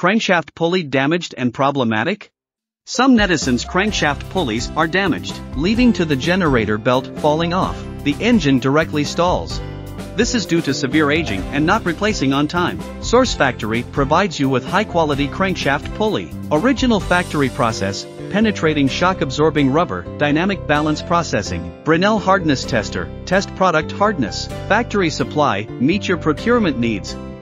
crankshaft pulley damaged and problematic? Some netizens' crankshaft pulleys are damaged, leading to the generator belt falling off. The engine directly stalls. This is due to severe aging and not replacing on time. Source Factory provides you with high-quality crankshaft pulley. Original factory process, penetrating shock-absorbing rubber, dynamic balance processing. Brinell hardness tester, test product hardness. Factory supply, meet your procurement needs.